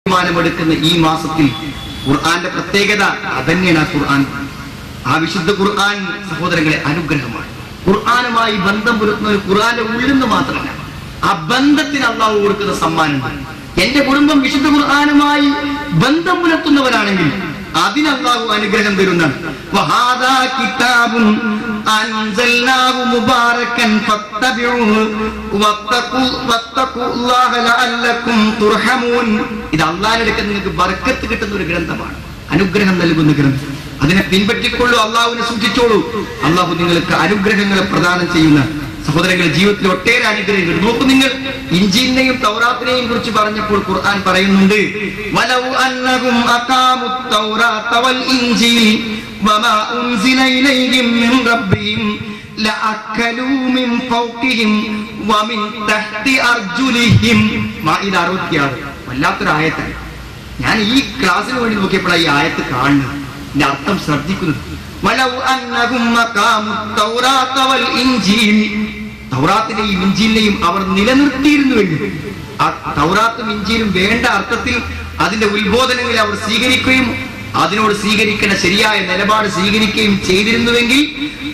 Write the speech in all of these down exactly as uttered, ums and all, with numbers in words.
തീരുമാനമെടുക്കുന്ന ഈ മാസത്തിൽ ഖുർആന്റെ പ്രത്യേകത അതന്നെയാണ്. ഖുർആൻ, ആ വിശുദ്ധ ഖുർആൻ സഹോദരങ്ങളെ അനുഗ്രഹമാണ്. ഖുർആനുമായി ബന്ധം പുലർത്തുന്നത് ഖുർആന്റെ ഉള്ളിൽ നിന്ന് മാത്രമല്ല, ആ ബന്ധത്തിന് അള്ളാഹു കൊടുക്കുന്ന സമ്മാനമുണ്ട്. എന്റെ കുടുംബം വിശുദ്ധ ഖുർആനുമായി ബന്ധം പുലർത്തുന്നവരാണെങ്കിൽ അതിന് അള്ളാഹു അനുഗ്രഹം തരുന്നതാണ്. വഹാദാ കിതാബുൻ അൻസൽനാഹു മുബാറകൻ ഫത്തബിഊഹു വത്തഖു വത്തഖുല്ലാഹ ലഅല്ലകും തുർഹമൂൻ. ഇത് അള്ളാഹുവിന്റെ അടുക്കൽ നിങ്ങൾക്ക് ബർക്കത്ത് കിട്ടുന്ന ഒരു ഗ്രന്ഥമാണ്, അനുഗ്രഹം നൽകുന്ന ഗ്രന്ഥം. അതിനെ പിൻപറ്റിക്കൊള്ളൂ, അള്ളാഹുവിനെ സൂക്ഷിച്ചോളൂ. അള്ളാഹു നിങ്ങൾക്ക് അനുഗ്രഹങ്ങളെ പ്രദാനം ചെയ്യുന്ന സഹോദരങ്ങളുടെ ജീവിതത്തിൽ ഒട്ടേറെ അനുഗ്രഹങ്ങൾ നോക്കൂ. നിങ്ങൾ ഇഞ്ചീലിനെയും തൗറാത്തിനെയും കുറിച്ച് പറഞ്ഞപ്പോൾ ഖുർആൻ പറയുന്നുണ്ട്, വലൗ അന്നഹും അഖാമുത് തൗറാത വൽ ഇൻജീൽ വമാ ഉൻസില ഇലൈഹിം മിൻ റബ്ബിഹിം ലഅക്കലൂ മിൻ ഫൗഖിഹിം വമിൻ തഹ്തി അർജുലിഹിം. മാഇദ അറുപത്തിയാറ്. വല്ലാത്തൊരു ആയത്താണ്. ഞാൻ ഈ ക്ലാസ്സിന് വേണ്ടി നോക്കിയപ്പോഴാണ് ഈ ആയത്ത് കാണുന്നത്, ഇതിന്റെ അർത്ഥം ശ്രദ്ധിക്കുന്നത്. വലൗ അന്നഹും അഖാമുത് തൗറാത വൽ ഇൻജീൽ, തൗറാത്തിനെയും ഇഞ്ചീലിനെയും അവർ നിലനിർത്തിയിരുന്നുവെങ്കിൽ, ആ തൗറാത്തും ഇഞ്ചീലും വേണ്ട അർത്ഥത്തിൽ അതിന്റെ ഉത്ബോധനങ്ങളെ അവർ സ്വീകരിക്കുകയും അതിനോട് സ്വീകരിക്കുന്ന ശരിയായ നിലപാട് സ്വീകരിക്കുകയും ചെയ്തിരുന്നുവെങ്കിൽ,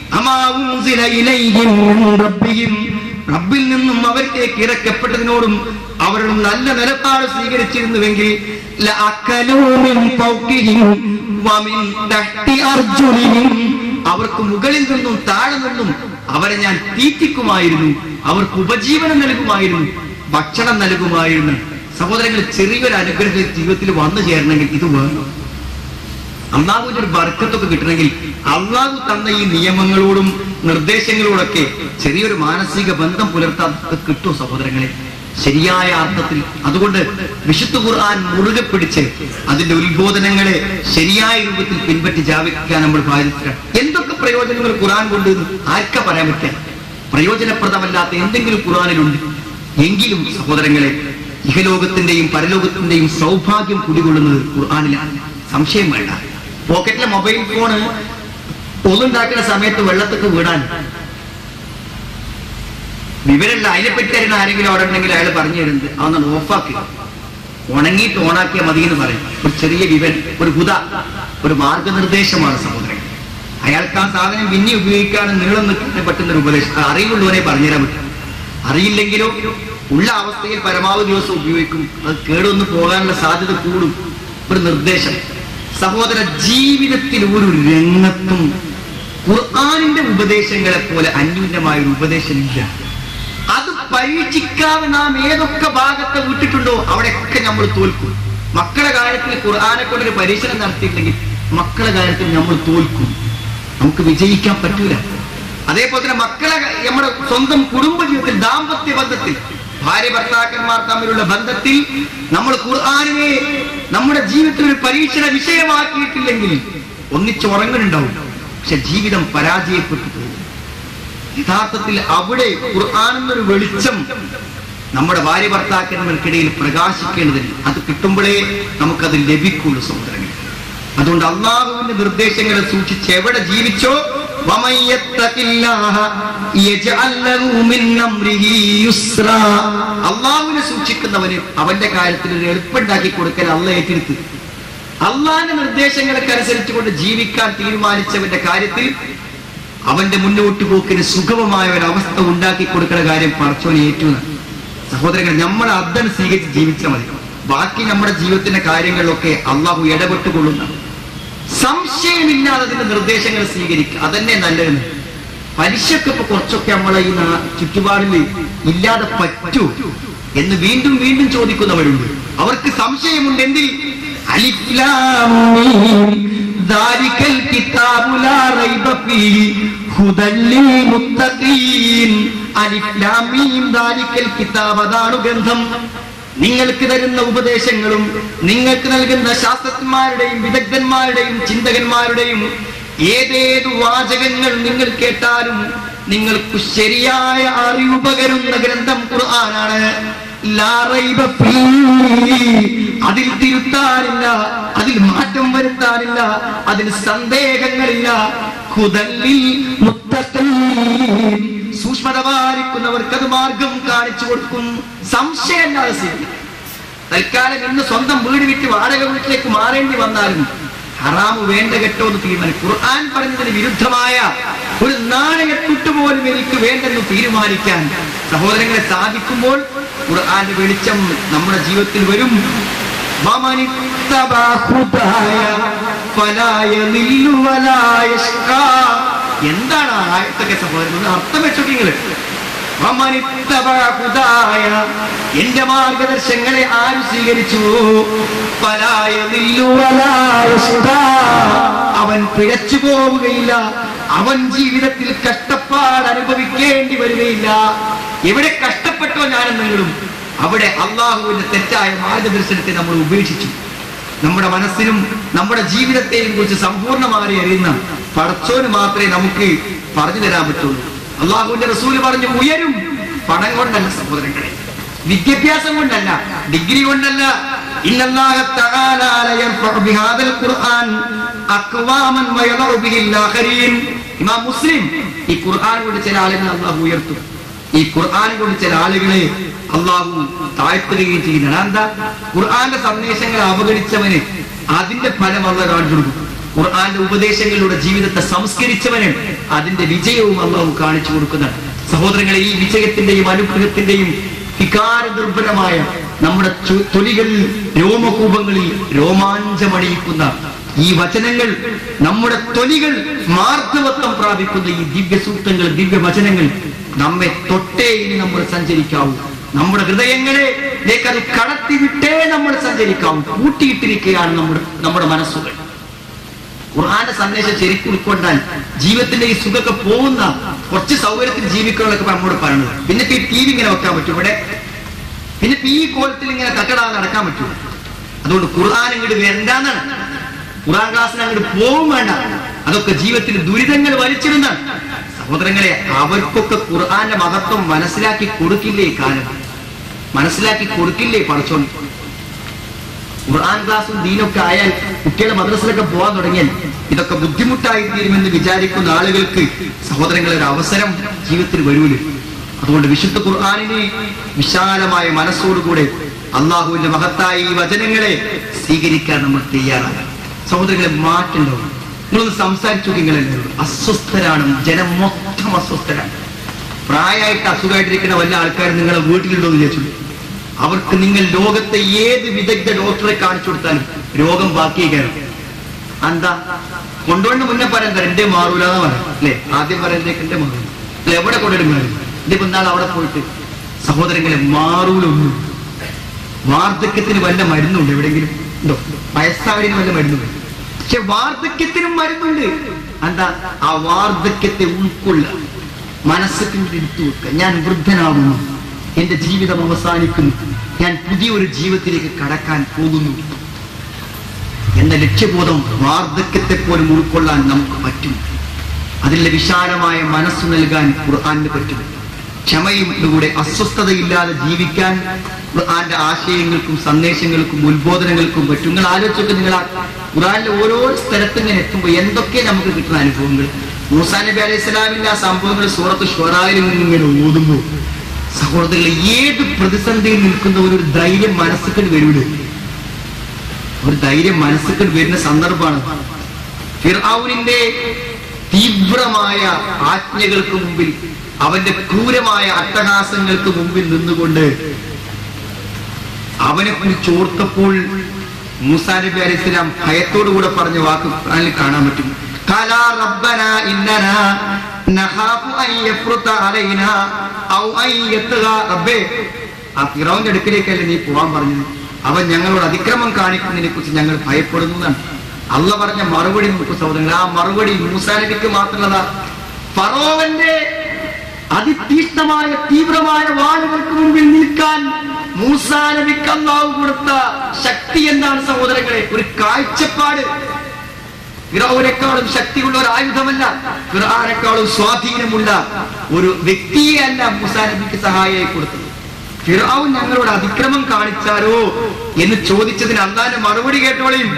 റബ്ബിൽ നിന്നും അവരിലേക്ക് ഇറക്കപ്പെട്ടതിനോടും അവർ നല്ല നിലപാട് സ്വീകരിച്ചിരുന്നുവെങ്കിൽ അവർക്ക് മുകളിൽ നിന്നും താഴെ നിന്നും അവരെ ഞാൻ തീറ്റിക്കുമായിരുന്നു, അവർക്ക് ഉപജീവനം നൽകുമായിരുന്നു, ഭക്ഷണം നൽകുമായിരുന്നു. സഹോദരങ്ങൾ, ചെറിയൊരു അനുഗ്രഹം ജീവിതത്തിൽ വന്നു ചേരണമെങ്കിൽ ഇത് വേണം. അള്ളാഹുവിന്റെ ഒരു ബർക്കത്തൊക്കെ കിട്ടണമെങ്കിൽ അള്ളാഹു തന്ന ഈ നിയമങ്ങളോടും നിർദ്ദേശങ്ങളോടൊക്കെ ചെറിയൊരു മാനസിക ബന്ധം പുലർത്താൻ കിട്ടും സഹോദരങ്ങളെ, ശരിയായ അർത്ഥത്തിൽ. അതുകൊണ്ട് വിശുദ്ധ ഖുർആൻ മുറുകെ പിടിച്ച് അതിന്റെ ഉത്ബോധനങ്ങളെ ശരിയായ രൂപത്തിൽ പിൻപറ്റി ജാവിക്കാൻ നമ്മൾ ബാധിച്ചിട്ടാണ്. എന്തൊക്കെ പ്രയോജനങ്ങൾ ഖുർആൻ കൊണ്ട് ആർക്കാ പറയാൻ പറ്റുക? പ്രയോജനപ്രദമല്ലാത്ത എന്തെങ്കിലും ഖുർആനിലുണ്ട് എങ്കിലും സഹോദരങ്ങളെ, ഇഹലോകത്തിന്റെയും പരലോകത്തിന്റെയും സൗഭാഗ്യം കുടികൊള്ളുന്നത് ഖുർആനിലാണ്, സംശയം വേണ്ട. പോക്കറ്റിലെ മൊബൈൽ ഫോണ് പൊതുണ്ടാക്കുന്ന സമയത്ത് വെള്ളത്തൊക്കെ വീടാൻ വിവരമില്ല, അതിനെപ്പറ്റി അറിയുന്ന ആരെങ്കിലും അവിടെ ഉണ്ടെങ്കിൽ അയാൾ പറഞ്ഞു തരുന്നത് അതൊന്ന് ഓഫാക്കി ഉണങ്ങിയിട്ട് ഓണാക്കിയാൽ മതി എന്ന് പറയും. ഒരു ചെറിയ വിവരം, ഒരു ഹുദ, ഒരു മാർഗനിർദ്ദേശമാണ് സഹോദരൻ. അയാൾക്ക് ആ സാധനം പിന്നെ ഉപയോഗിക്കാൻ നീളം നിൽക്കാൻ പറ്റുന്ന ഒരു ഉപദേശം അറിവുള്ളവരെ പറഞ്ഞുതരാൻ പറ്റും. അറിയില്ലെങ്കിലോ ഉള്ള അവസ്ഥയിൽ പരമാവധി ദിവസം ഉപയോഗിക്കും, അത് കേടൊന്ന് പോകാനുള്ള സാധ്യത കൂടും. ഒരു നിർദ്ദേശം സഹോദര, ജീവിതത്തിൽ ഒരു രംഗത്തും ഖുർആനിന്റെ ഉപദേശങ്ങളെ പോലെ അന്യൂനമായ ഒരു ഉപദേശം ഇല്ല. അത് പരീക്ഷിക്കാതെ നാം ഏതൊക്കെ ഭാഗത്തെ വിട്ടിട്ടുണ്ടോ അവിടെയൊക്കെ നമ്മൾ തോൽക്കും. മക്കളുടെ കാര്യത്തിൽ ഖുർആനെ കൊണ്ടൊരു പരീക്ഷണം നടത്തിയില്ലെങ്കിൽ മക്കളുടെ കാര്യത്തിൽ നമ്മൾ തോൽക്കും, നമുക്ക് വിജയിക്കാൻ പറ്റൂല. അതേപോലെ തന്നെ മക്കളെ നമ്മുടെ സ്വന്തം കുടുംബ ജീവിതത്തിൽ, ദാമ്പത്യ ബന്ധത്തിൽ, ഭാര്യ ഭർത്താക്കന്മാർ തമ്മിലുള്ള ബന്ധത്തിൽ നമ്മൾ ഖുർആനിനെ നമ്മുടെ ജീവിതത്തിൽ ഒരു പരീക്ഷണ വിഷയമാക്കിയിട്ടില്ലെങ്കിൽ ഒന്നിച്ചുറങ്ങുന്നുണ്ടാവും, പക്ഷെ ജീവിതം പരാജയപ്പെട്ടു പോകും. യഥാർത്ഥത്തിൽ അവിടെ ഖുർആൻ എന്നൊരു വെളിച്ചം നമ്മുടെ ഭാര്യ ഭർത്താക്കന്മാർക്കിടയിൽ പ്രകാശിക്കേണ്ടതിന് അത് കിട്ടുമ്പോഴേ നമുക്കത് ലഭിക്കുള്ളൂ സഹോദരങ്ങൾ. അതുകൊണ്ട് അള്ളാഹുവിന്റെ നിർദ്ദേശങ്ങളെ സൂക്ഷിച്ച് എവിടെ ജീവിച്ചോ, അള്ളാഹുവിനെ സൂക്ഷിക്കുന്നവന് അവന്റെ കാര്യത്തിൽ ഒരു എളുപ്പമുണ്ടാക്കി കൊടുക്കാൻ അള്ളാഹ് ഏറ്റെടുത്ത്, അള്ളാഹിന്റെ നിർദ്ദേശങ്ങൾക്ക് അനുസരിച്ചുകൊണ്ട് ജീവിക്കാൻ തീരുമാനിച്ചവന്റെ കാര്യത്തിൽ അവന്റെ മുന്നോട്ട് പോക്കിന് സുഗമമായ ഒരു അവസ്ഥ ഉണ്ടാക്കി കൊടുക്കുന്ന കാര്യം പടച്ചോനെ ഏറ്റുന്ന സഹോദരങ്ങൾ. നമ്മൾ അതൻ സ്വീകരിച്ച് ജീവിച്ചാൽ മതി. ബാക്കി നമ്മുടെ ജീവിതത്തിന്റെ കാര്യങ്ങളിലൊക്കെ അള്ളാഹു ഇടപെട്ടുകൊള്ളുന്ന, സംശയമില്ലാതെ അതിന്റെ നിർദ്ദേശങ്ങൾ സ്വീകരിക്കുക, അതന്നെ നല്ലതെന്ന്. പലിശക്ക് ഇപ്പൊ കുറച്ചൊക്കെ നമ്മളെ ഈ ചുറ്റുപാടിൽ ഇല്ലാതെ പറ്റൂ എന്ന് വീണ്ടും വീണ്ടും ചോദിക്കുന്നവരുണ്ട്. അവർക്ക് സംശയമുണ്ട്. എന്തിൽ? അലിഫ് ലാം മീം ദാലികൽ കിതാബു ലാ റൈബ ഫീഹി ഹുദൽ ലിൽ മുത്തഖീൻ. അലിഫ് ലാം മീം ദാലികൽ കിതാബ്, അതാണ് ഗ്രന്ഥം. നിങ്ങൾക്ക് തരുന്ന ഉപദേശങ്ങളും നിങ്ങൾക്ക് നൽകുന്ന ശാസ്ത്രജ്ഞന്മാരുടെയും വിദഗ്ധന്മാരുടെയും ചിന്തകന്മാരുടെയും ഏതേതു വാചകങ്ങൾ നിങ്ങൾ കേട്ടാലും നിങ്ങൾക്ക് ശരിയായ അറിവ് പകരുന്ന ഗ്രന്ഥം ഖുർആനാണ്. ലാ റൈബ ഫീഹി, അതിൽ തിരുത്താനില്ല, അതിൽ മാറ്റം വരുത്താനില്ല, അതിൽ സന്ദേഹങ്ങളില്ല. ഹുദൽ ലിൽ മുത്തഖീൻ, സൂക്ഷ്മത പാലിക്കുന്നവർക്ക് അത് മാർഗം കാണിച്ചു കൊടുക്കും. സംശയമില്ലാതെ തൽക്കാലം ഇന്ന് സ്വന്തം വീട് വിറ്റ് വാടക വീട്ടിലേക്ക് മാറേണ്ടി വന്നാലും ഹറാമ് വേണ്ട കേട്ടോ എന്ന് തീരുമാനിക്കും. ഖുർആൻ പറഞ്ഞതിന് വിരുദ്ധമായ ഒരു നാണയത്തുട്ട് പോലും എനിക്ക് വേണ്ടെന്ന് തീരുമാനിക്കാൻ സഹോദരങ്ങളെ സാധിക്കുമ്പോൾ ഖുർആന്റെ വെളിച്ചം നമ്മുടെ ജീവിതത്തിൽ വരും. എന്താണ് ആ ആയത്തൊക്കെ സഹോദരൻ അർത്ഥം വെച്ചോക്കിങ്ങള്? എന്റെ മാർഗദർശങ്ങളെ ആര് സ്വീകരിച്ചു? അവൻ പിഴച്ചു പോവുകയില്ല, അവൻ ജീവിതത്തിൽ കഷ്ടപ്പാട് അനുഭവിക്കേണ്ടി വരികയില്ല. എവിടെ കഷ്ടപ്പെട്ടോ ഞാനും നിങ്ങളും അവിടെ അള്ളാഹുവിന്റെ തെറ്റായ മാർഗദർശനത്തെ നമ്മൾ ഉപേക്ഷിച്ചു. നമ്മുടെ മനസ്സിനും നമ്മുടെ ജീവിതത്തെയും കുറിച്ച് സമ്പൂർണ്ണമായി അറിയുന്ന പടച്ചോന് മാത്രമേ നമുക്ക് പറഞ്ഞു തരാൻ പറ്റുള്ളൂ. അള്ളാഹുവിന്റെ റസൂല് പറഞ്ഞു, ഉയരും പണം കൊണ്ടല്ല സഹോദരങ്ങളെ, വിദ്യാഭ്യാസം കൊണ്ടല്ല, ഡിഗ്രി കൊണ്ടല്ല. ഇന്നല്ലാഹ തആല യർഫഉ ബിഹാദൽ ഖുർആൻ അഖ്വാമൻ വയദഉ ബിഹിൽ ആഖരീൻ. ഇമാം മുസ്ലിം ഈ ഖുർആൻ കൊണ്ട് ചില ആളുകളെ അള്ളാഹു ഉയർത്തും, ഈ ഖുർആൻ കൊണ്ട് ചില ആളുകളെ അള്ളാഹു താഴ്ത്തുകയും ചെയ്യുന്നതാണ്. എന്താ? ഖുർആന്റെ സന്ദേശങ്ങൾ അവഗണിച്ചവന് അതിന്റെ ഫലം അള്ളാഹു കാണിച്ചു കൊടുക്കും. ഖുർആന്റെ ഉപദേശങ്ങളിലൂടെ ജീവിതത്തെ സംസ്കരിച്ചവന് അതിന്റെ വിജയവും അള്ളാഹു കാണിച്ചു കൊടുക്കുന്നതാണ്. സഹോദരങ്ങളെ, ഈ വിജയത്തിന്റെയും അനുഗ്രഹത്തിന്റെയും വികാര ദുർബലമായ നമ്മുടെ തൊലികളിൽ രോമകൂപങ്ങളിൽ രോമാഞ്ചമണിയിക്കുന്ന ഈ വചനങ്ങൾ, നമ്മുടെ തൊലികൾ മാർദ്ദവത്വം പ്രാപിക്കുന്ന ഈ ദിവ്യ സൂക്തങ്ങൾ, ദിവ്യ വചനങ്ങൾ നമ്മെ തൊട്ടേ ഇനി നമ്മൾ സഞ്ചരിക്കാവൂ. നമ്മുടെ ഹൃദയങ്ങളിലേക്ക് അത് കടത്തിവിട്ടേ നമ്മൾ സഞ്ചരിക്കാവൂ. കൂട്ടിയിട്ടിരിക്കുകയാണ് നമ്മുടെ നമ്മുടെ മനസ്സുകൾ. ഖുർആന്റെ സന്ദേശം ശരിക്കും ഉൾക്കൊണ്ടാൽ ജീവിതത്തിന്റെ ഈ സുഖമൊക്കെ പോകുന്ന കുറച്ച് സൗകര്യത്തിൽ ജീവിക്കണമെന്നൊക്കെ നമ്മോട് പറയുന്നത്. പിന്നെ ഈ ടി വി ഇങ്ങനെ വെക്കാൻ പറ്റും ഇവിടെ, പിന്നെ ഈ കോലത്തിൽ ഇങ്ങനെ തട്ടടാതെ നടക്കാൻ പറ്റും. അതുകൊണ്ട് ഖുർആൻ ഇങ്ങോട്ട് വരണ്ടാന്നാണ്, ഖുർആൻ ക്ലാസ്സിന് അങ്ങോട്ട് പോകും വേണ്ട. അതൊക്കെ ജീവിതത്തിൽ ദുരിതങ്ങൾ വലിച്ചിരുന്നാണ്. സഹോദരങ്ങളെ, അവർക്കൊക്കെ ഖുർആന്റെ മഹത്വം മനസ്സിലാക്കി കൊടുക്കില്ലേ? ഈ കാലം മനസ്സിലാക്കി കൊടുക്കില്ലേ പടച്ചോൻ? ഖുർആൻ ക്ലാസും ദീനൊക്കെ ആയാൽ കുട്ടികളെ മദ്രസയിലൊക്കെ പോകാൻ തുടങ്ങിയാൽ ഇതൊക്കെ ബുദ്ധിമുട്ടായി തീരുമെന്ന് വിചാരിക്കുന്ന ആളുകൾക്ക് സഹോദരങ്ങളെ ഒരു അവസരം ജീവിതത്തിൽ വരൂല. അതുകൊണ്ട് വിശുദ്ധ ഖുർആനിനെ വിശാലമായ മനസ്സോടുകൂടെ അള്ളാഹുവിന്റെ മഹത്തായ ഈ വചനങ്ങളെ സ്വീകരിക്കാൻ നമ്മൾ തയ്യാറാകാം. സഹോദരങ്ങളെ, മാറ്റുണ്ടാവും. നിങ്ങളൊന്ന് സംസാരിച്ചു നിങ്ങളെല്ലാവരും അസ്വസ്ഥരാണ്, ജനം മൊത്തം അസ്വസ്ഥരാണ്. പ്രായമായിട്ട് അസുഖമായിട്ടിരിക്കുന്ന വല്ല ആൾക്കാർ നിങ്ങളെ വീട്ടിലുണ്ടോ എന്ന് ചോദിച്ചു. അവർക്ക് നിങ്ങൾ ലോകത്തെ ഏത് വിദഗ്ധ ഡോക്ടറെ കാണിച്ചു കൊടുത്താലും രോഗം ബാക്കി കയറും. എന്താ? കൊണ്ടുകൊണ്ട് മുന്നേ പറയാൻ എന്റെ മാറൂലെന്ന് പറയാം അല്ലെ? ആദ്യം പറയുന്നേക്ക് എന്റെ മാറൂല അല്ലെ? എവിടെ കൊണ്ടിടും മാറും? എന്റെ കുന്നാൾ അവിടെ പോയിട്ട് സഹോദരങ്ങളെ മാറൂലൊന്നും. വാർദ്ധക്യത്തിന് വല്ല മരുന്നുണ്ട് എവിടെയെങ്കിലും ഉണ്ടോ? വയസ്സാവരിന് വല്ല മരുന്നുണ്ട്, പക്ഷെ വാർദ്ധക്യത്തിനും മരുന്നുണ്ട്. എന്താ? ആ വാർദ്ധക്യത്തെ ഉൾക്കൊള്ളുക, മനസ്സിൽ എടുത്തു വെക്കുക. ഞാൻ വൃദ്ധനാകുന്നു, എന്റെ ജീവിതം അവസാനിക്കുന്നു, ഞാൻ പുതിയൊരു ജീവിതത്തിലേക്ക് കടക്കാൻ പോകുന്നു എന്ന ലക്ഷ്യബോധം വാർദ്ധക്യത്തെ പോലും ഉൾക്കൊള്ളാൻ നമുക്ക് പറ്റും. അതിലെ വിശാലമായ മനസ്സ് നൽകാൻ ഖുർആന് പറ്റും. ക്ഷമയും കൂടെ അസ്വസ്ഥതയില്ലാതെ ജീവിക്കാൻ ഖുർആന്റെ ആശയങ്ങൾക്കും സന്ദേശങ്ങൾക്കും ഉത്ബോധനങ്ങൾക്കും പറ്റും. നിങ്ങൾ ആലോചിച്ചൊക്കെ നിങ്ങൾ ഖുർആനിലെ ഓരോ സ്ഥലത്തും ഇങ്ങനെ എത്തുമ്പോൾ എന്തൊക്കെ നമുക്ക് കിട്ടുന്ന അനുഭവങ്ങൾ. മൂസാ നബി അലൈഹി സ്വലാമിന്റെ ആ സംഭവങ്ങൾ സൂറത്ത് ശുറായിൽ ഇങ്ങനെ ഓതുമ്പോൾ സഹോദരങ്ങളെ, ഏത് പ്രതിസന്ധിയിൽ നിൽക്കുന്ന ഒരു ധൈര്യം മനസ്സിൽ വരൂല. ഒരു ധൈര്യം മനസ്സിൽ വരുന്ന സന്ദർഭമാണ് ഫിർഔനിന്റെ തീവ്രമായ ആജ്ഞകൾക്ക് മുമ്പിൽ, അവന്റെ ക്രൂരമായ അട്ടഹാസങ്ങൾക്ക് മുമ്പിൽ നിന്നുകൊണ്ട് അവനെ കുറിച്ച് ഓർത്തപ്പോൾ മൂസാ നബി അലൈഹി സ്വലാം ഭയത്തോടുകൂടെ പറഞ്ഞ വാക്ക് ഖുർആനിൽ കാണാൻ പറ്റും. ഖാലാ റബ്ബനാ ഇന്നനാ നഖാഫു അൻ യഫ്റുത അലൈനാ ഔ അൻ യത്ഗാ. റബ്ബേ, ആ ഫിറഔന്റെ അടുക്കലേക്കല്ലേ നീ പോവാൻ പറഞ്ഞത്? അവൻ ഞങ്ങളോട് അതിക്രമം കാണിക്കുന്നതിനെ കുറിച്ച് ഞങ്ങൾ ഭയപ്പെടുന്നു എന്നാണ് അള്ളാഹ് പറഞ്ഞ മറുപടി. നോക്കൂ സഹോദരങ്ങൾ, ആ മറുപടി മൂസാ നബിക്ക് മാത്രമല്ല, ഫറോവന്റെ അതിതീഷ്ണമായ തീവ്രമായ വാളുകൾക്ക് മുമ്പിൽ നിൽക്കാൻ മൂസാ നബിക്ക് അല്ലാഹു കൊടുത്ത ശക്തി എന്താണ് സഹോദരങ്ങളെ? ഒരു കാഴ്ചപ്പാട്. ഫിറഔനേക്കാളും ശക്തിയുള്ള ഒരു ആയുധമല്ല, ഫിർഔനേക്കാളും സ്വാധീനമുള്ള ഒരു വ്യക്തിയെ അല്ല മൂസാ നബിക്ക് സഹായിയായി കൊടുത്തത്. ഫിർഔൻ ഞങ്ങളോട് അതിക്രമം കാണിച്ചാലോ എന്ന് ചോദിച്ചതിന് അല്ലാഹുവിന്റെ മറുപടി കേട്ടോളയും.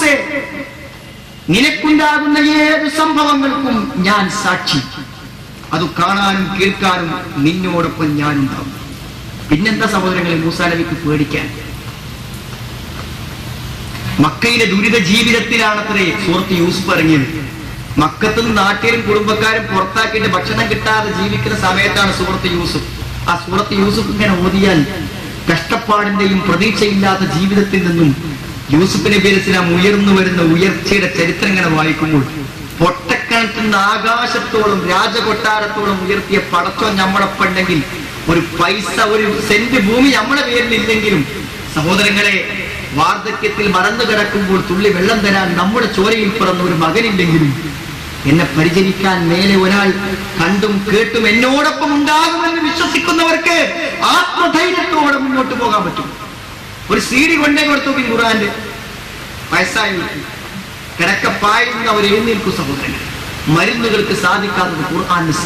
നിനക്കുണ്ടാകുന്ന ഏത് സംഭവങ്ങൾക്കും ഞാൻ സാക്ഷി. അത് കാണാനും കേൾക്കാനും നിന്നോടൊപ്പം ഞാനുണ്ടാവും. പിന്നെന്താ സഹോദരങ്ങളെ മൂസാ നബിക്ക് പേടിക്കാൻ? മക്കയിലെ ദുരിത ജീവിതത്തിലാണത്രേ സൂറത്ത് യൂസുഫ് ഇറങ്ങിയത്. മക്കത്തുനിന്ന് നാട്ടിലും കുടുംബക്കാരും പുറത്താക്കിയിട്ട് ഭക്ഷണം കിട്ടാതെ ജീവിക്കുന്ന സമയത്താണ് സൂറത്ത് യൂസുഫ്. ആ സൂറത്ത് യൂസുഫ് ഇങ്ങനെ ഓതിയാൽ കഷ്ടപ്പാടിന്റെയും പ്രതീക്ഷയില്ലാത്ത ജീവിതത്തിൽ നിന്നും യൂസുഫ് നബി അലൈഹി സ്വലാം ഉയർന്നു വരുന്ന ഉയർച്ചയുടെ ചരിത്രം ഇങ്ങനെ വായിക്കുമ്പോൾ പൊട്ടക്കണക്കുന്ന ആകാശത്തോളം രാജകൊട്ടാരത്തോളം ഉയർത്തിയ പടച്ചോൻ നമ്മളൊപ്പം ഉണ്ടെങ്കിൽ, ഒരു പൈസ ഒരു സെന്റ് ഭൂമി നമ്മളെ പേരിലില്ലെങ്കിലും സഹോദരങ്ങളെ, വാർദ്ധക്യത്തിൽ മറന്നു കിടക്കുമ്പോൾ തുള്ളി വെള്ളം തരാൻ നമ്മുടെ ചോരയിൽ പിറന്ന ഒരു മകനില്ലെങ്കിലും എന്നെ പരിചരിക്കാൻ മേലെ ഒരാൾ കണ്ടും കേട്ടും എന്നോടൊപ്പം ഉണ്ടാകുമെന്ന് വിശ്വസിക്കുന്നവർക്ക് ആത്മധൈര്യത്തോടെ മുന്നോട്ട് പോകാൻ പറ്റും. ഒരു സീഡി കൊണ്ടേ കൊടുത്തു ഖുർആന്റെ, വയസ്സായി കിടക്കപ്പായുന്ന അവർ എഴുന്നേൽക്കും സഹോദരങ്ങൾ. മരുന്നുകൾക്ക് സാധിക്കാത്തത് ഖുർആൻ